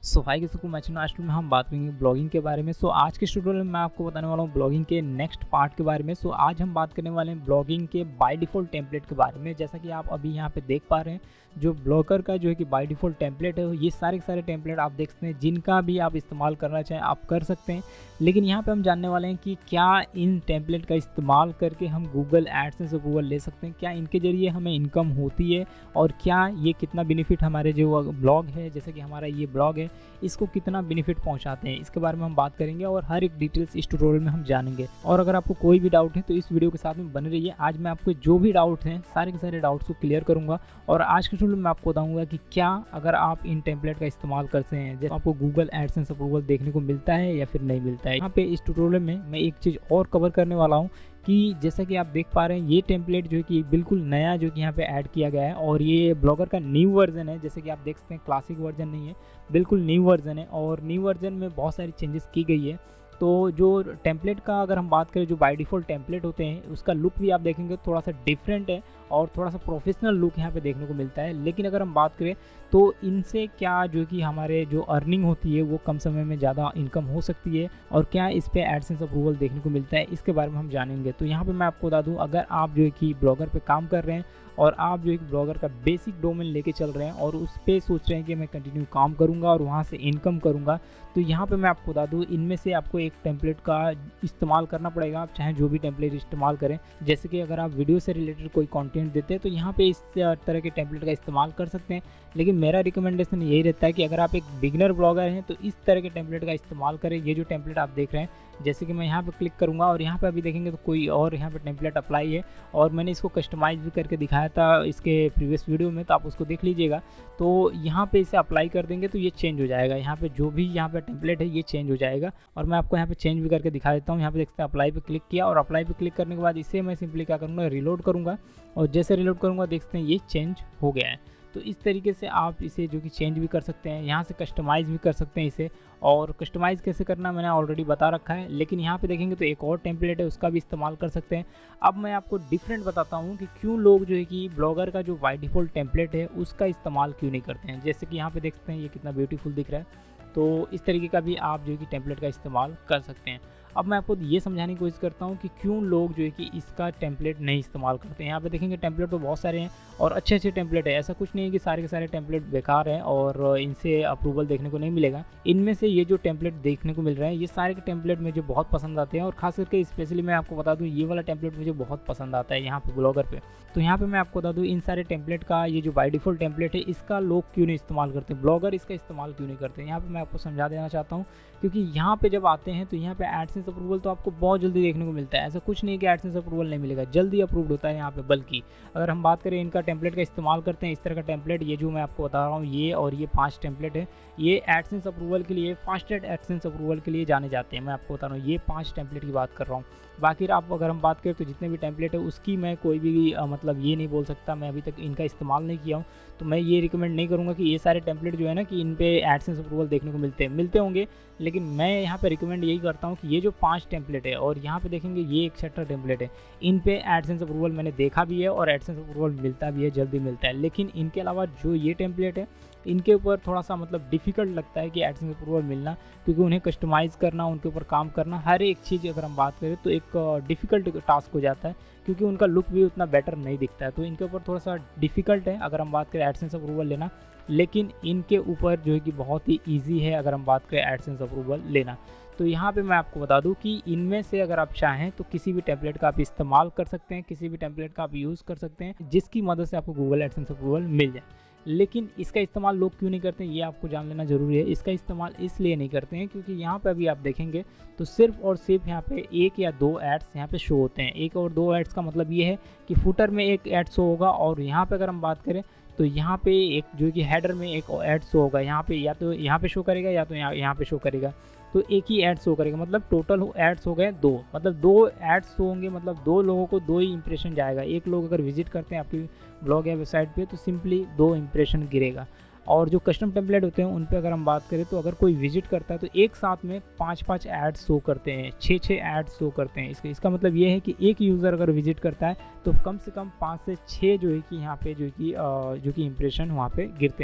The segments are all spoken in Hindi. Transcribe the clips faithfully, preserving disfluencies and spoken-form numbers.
सो हाय किसी को मैच आज में हम बात करेंगे ब्लॉगिंग के बारे में। सो आज के ट्यूटोरियल में मैं आपको बताने वाला हूँ ब्लॉगिंग के नेक्स्ट पार्ट के बारे में। सो आज हम बात करने वाले हैं ब्लॉगिंग के बाय डिफ़ॉल्ट टेम्पलेट के बारे में। जैसा कि आप अभी यहाँ पे देख पा रहे हैं, जो ब्लॉगर का जो है कि बाय डिफ़ॉल्ट टेम्पलेट है, ये सारे के सारे टेम्पलेट आप देख सकते हैं, जिनका भी आप इस्तेमाल करना चाहें आप कर सकते हैं। लेकिन यहाँ पे हम जानने वाले हैं कि क्या इन टेम्पलेट का इस्तेमाल करके हम गूगल एडसेंस अप्रूवल ले सकते हैं, क्या इनके ज़रिए हमें इनकम होती है और क्या ये कितना बेनिफिट हमारे जो ब्लॉग है, जैसे कि हमारा ये ब्लॉग है, इसको कितना बेनिफिट पहुंचाते हैं, इसके बारे में हम बात करेंगे और हर एक डिटेल्स इस ट्यूटोरियल में हम जानेंगे। और अगर आपको कोई भी डाउट है तो इस वीडियो के साथ में बने रहिए। आज मैं आपको जो भी डाउट हैं सारे के सारे डाउट्स को क्लियर करूंगा और आज के ट्यूटोरियल में आपको बताऊंगा कि क्या अगर आप इन टेम्पलेट का इस्तेमाल करते हैं जैसे आपको गूगल एडसेंस अप्रूवल देखने को मिलता है या फिर नहीं मिलता है। यहाँ पे इस ट्यूटोरियल में मैं एक चीज़ और कवर करने वाला हूँ कि जैसा कि आप देख पा रहे हैं, ये टेम्पलेट जो है कि बिल्कुल नया जो कि यहाँ पे ऐड किया गया है और ये ब्लॉगर का न्यू वर्जन है। जैसे कि आप देख सकते हैं, क्लासिक वर्जन नहीं है, बिल्कुल न्यू वर्जन है और न्यू वर्जन में बहुत सारी चेंजेस की गई है। तो जो टेम्पलेट का अगर हम बात करें, जो बाय डिफ़ॉल्ट टेम्पलेट होते हैं, उसका लुक भी आप देखेंगे थोड़ा सा डिफरेंट है और थोड़ा सा प्रोफेशनल लुक यहाँ पे देखने को मिलता है। लेकिन अगर हम बात करें तो इनसे क्या जो कि हमारे जो अर्निंग होती है वो कम समय में ज़्यादा इनकम हो सकती है और क्या इस पर एडसेंस अप्रूवल देखने को मिलता है, इसके बारे में हम जानेंगे। तो यहाँ पे मैं आपको बता दूँ, अगर आप जो है कि ब्लॉगर पे काम कर रहे हैं और आप जो एक ब्लॉगर का बेसिक डोमेन लेके चल रहे हैं और उस पर सोच रहे हैं कि मैं कंटिन्यू काम करूँगा और वहाँ से इनकम करूँगा, तो यहाँ पे मैं आपको बता दूँ, इनमें से आपको एक टेम्पलेट का इस्तेमाल करना पड़ेगा। आप चाहे जो भी टेम्पलेट इस्तेमाल करें, जैसे कि अगर आप वीडियो से रिलेटेड कोई कंटेंट देते हैं तो यहाँ पे इस तरह के टेम्पलेट का इस्तेमाल कर सकते हैं। लेकिन मेरा रिकमेंडेशन यही रहता है कि अगर आप एक बिगिनर ब्लॉगर हैं तो इस तरह के टेम्पलेट का इस्तेमाल करें। ये जो टेम्पलेट आप देख रहे हैं, जैसे कि मैं यहाँ पे क्लिक करूँगा और यहाँ पे अभी देखेंगे तो कोई और यहाँ पे टेम्पलेट अप्लाई है और मैंने इसको कस्टमाइज भी करके दिखाया था इसके प्रीवियस वीडियो में, तो आप उसको देख लीजिएगा। तो यहाँ पे इसे अप्लाई कर देंगे तो ये चेंज हो जाएगा। यहाँ पे जो भी यहाँ पे टेम्पलेट है ये चेंज हो जाएगा और मैं आपको यहाँ पे चेंज भी करके दिखा देता हूँ। यहाँ पे देखते हैं, अप्लाई पे क्लिक किया और अप्लाई पे क्लिक करने के बाद इसे मैं सिंपली क्या करूँगा, रिलोड करूँगा और जैसे रिलोड करूँगा देखते हैं ये चेंज हो गया है। तो इस तरीके से आप इसे जो कि चेंज भी कर सकते हैं, यहाँ से कस्टमाइज़ भी कर सकते हैं इसे। और कस्टमाइज़ कैसे करना मैंने ऑलरेडी बता रखा है। लेकिन यहाँ पे देखेंगे तो एक और टेम्पलेट है, उसका भी इस्तेमाल कर सकते हैं। अब मैं आपको डिफरेंट बताता हूँ कि क्यों लोग जो है कि ब्लॉगर का जो बाय डिफ़ॉल्ट टेम्पलेट है उसका इस्तेमाल क्यों नहीं करते हैं। जैसे कि यहाँ पे देख सकते हैं ये कितना ब्यूटीफुल दिख रहा है, तो इस तरीके का भी आप जो है कि टेम्पलेट का इस्तेमाल कर सकते हैं। अब मैं आपको ये समझाने की कोशिश करता हूँ कि क्यों लोग जो है कि इसका टेम्पलेट नहीं इस्तेमाल करते हैं। यहाँ पे देखेंगे टेम्पलेट तो बहुत सारे हैं और अच्छे अच्छे टेम्पलेट है, ऐसा कुछ नहीं है कि सारे के सारे टेम्पलेट बेकार हैं और इनसे अप्रूवल देखने को नहीं मिलेगा। इनमें से ये जो टेम्पलेट देखने को मिल रहे हैं, ये सारे के टेम्पलेट मुझे बहुत पसंद आते हैं और खास करके स्पेशली मैं आपको बता दूँ, ये वाला टेम्पलेट मुझे बहुत पसंद आता है यहाँ पे ब्लॉगर पे। तो यहाँ पे मैं आपको बता दूँ, इन सारे टेम्पलेट का ये जो बाय डिफ़ॉल्ट टेम्पलेट है इसका लोग क्यों नहीं इस्तेमाल करते, ब्लॉगर इसका इस्तेमाल क्यों नहीं करते। यहाँ पे मैं आपको समझा देना चाहता हूँ, क्योंकि यहाँ पे जब आते हैं तो यहाँ पे एडसेंस अप्रूवल तो आपको बहुत जल्दी देखने को मिलता है। ऐसा कुछ नहीं कि एडसेंस अप्रूवल नहीं मिलेगा, जल्दी अप्रूव्ड होता है यहाँ पे। बल्कि अगर हम बात करें इनका टेम्पलेट का इस्तेमाल करते हैं, इस तरह का टेम्पलेट, ये जो मैं आपको बता रहा हूँ, ये और ये पांच टेम्पलेट है, ये एडसेंस अप्रूवल के लिए, फास्टेस्ट एडसेंस अप्रूवल के लिए जाने जाते हैं। मैं आपको बता रहा हूँ, ये पाँच टेम्पलेट की बात कर रहा हूँ। बाकी आप अगर हम बात करें तो जितने भी टेम्पलेट है उसकी मैं कोई भी आ, मतलब ये नहीं बोल सकता, मैं अभी तक इनका इस्तेमाल नहीं किया हूँ, तो मैं ये रिकमेंड नहीं करूँगा कि ये सारे टेम्पलेट जो है ना कि इन पे एडसेंस अप्रूवल देखने को मिलते हैं मिलते होंगे। लेकिन मैं यहाँ पे रिकमेंड यही करता हूँ कि ये जो पांच टेम्पलेट है और यहाँ पे देखेंगे ये एक सेक्टर टेम्पलेट है, इन पे एडसेंस अप्रूवल मैंने देखा भी है और एडसेंस अप्रूवल मिलता भी है, जल्दी मिलता है। लेकिन इनके अलावा जो ये टेम्पलेट है, इनके ऊपर थोड़ा सा मतलब डिफ़िकल्ट लगता है कि एडसेंस अप्रूवल मिलना, क्योंकि उन्हें कस्टमाइज़ करना, उनके ऊपर काम करना, हर एक चीज़ अगर हम बात करें तो एक डिफ़िकल्ट टास्क हो जाता है, क्योंकि उनका लुक भी उतना बेटर नहीं दिखता है। तो इनके ऊपर थोड़ा सा डिफ़िकल्ट है अगर हम बात करें एडसेंस अप्रूवल लेना। लेकिन इनके ऊपर जो है कि बहुत ही ईजी है अगर हम बात करें एडसेंस अप्रूवल लेना। तो यहाँ पे मैं आपको बता दूँ कि इनमें से अगर आप चाहें तो किसी भी टेम्पलेट का आप इस्तेमाल कर सकते हैं, किसी भी टेम्पलेट का आप यूज़ कर सकते हैं जिसकी मदद से आपको गूगल एडसेंस अप्रूवल मिल जाए। लेकिन इसका इस्तेमाल लोग क्यों नहीं करते हैं ये आपको जान लेना ज़रूरी है। इसका इस्तेमाल इसलिए नहीं करते हैं क्योंकि यहाँ पे अभी आप देखेंगे तो सिर्फ और सिर्फ यहाँ पे एक या दो एड्स यहाँ पे शो होते हैं। एक और दो एड्स का मतलब ये है कि फुटर में एक ऐड शो होगा और यहाँ पे अगर हम बात करें तो यहाँ पे एक जो कि हेडर में एक ऐड शो होगा। यहाँ पे या तो यहाँ पे शो करेगा या तो यहाँ यहाँ पे शो करेगा, तो एक ही ऐड शो करेगा। मतलब टोटल एड्स हो गए दो, मतलब दो एड्स शो होंगे, मतलब दो लोगों को दो ही इंप्रेशन जाएगा। एक लोग अगर विजिट करते हैं आपकी ब्लॉग या वेबसाइट पे तो सिंपली दो इंप्रेशन गिरेगा। और जो कस्टम टेम्पलेट होते हैं उन पे अगर हम बात करें तो अगर कोई विजिट करता है तो एक साथ में पाँच पाँच ऐड्स शो करते हैं, छः छः ऐड्स शो करते हैं। इसका इसका मतलब ये है कि एक यूज़र अगर विजिट करता है तो कम से कम पाँच से छः जो है कि यहाँ पे जो कि जो कि इंप्रेशन वहाँ पे गिरते हैं।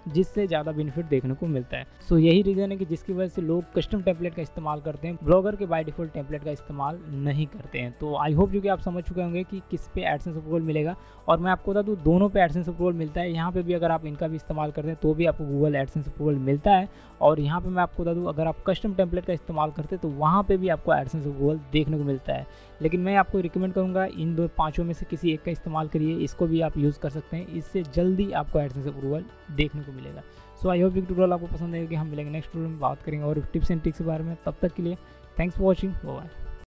जिससे ज़्यादा बेनिफिट देखने को मिलता है। सो यही रीज़न है कि जिसकी वजह से लोग कस्टम टेम्पलेट का इस्तेमाल करते हैं, ब्लॉगर के बाय डिफ़ॉल्ट टेम्पलेट का इस्तेमाल नहीं करते हैं। तो आई होप जो कि आप समझ चुके होंगे कि किस पे एडसेंस अप्रूवल मिलेगा, और मैं आपको बता दूँ दोनों पे एडसेंस अप्रूवल मिलता है। यहाँ पे भी अगर आप इनका भी इस्तेमाल करते हैं तो भी आपको गूगल एडसेंस अप्रूवल मिलता है, और यहाँ पे मैं आपको बता दूँ अगर आप कस्टम टेम्पलेट का इस्तेमाल करते हैं तो वहाँ पे भी आपको एडसेंस अप्रूवल देखने को मिलता है। लेकिन मैं आपको रिकमेंड करूँगा इन दो पाँचों में से किसी एक का इस्तेमाल करिए, इसको भी आप यूज़ कर सकते हैं, इससे जल्दी आपको एडसेंस अप्रूवल देखने को मिलेगा। सो आई होप ये ट्यूटोरियल आपको पसंद आएगा। कि हम मिलेंगे नेक्स्ट ट्यूटोरियल में, बात करेंगे और टिप्स एंड ट्रिक्स के बारे में। तब तक के लिए थैंक्स फॉर वॉचिंग, बाय।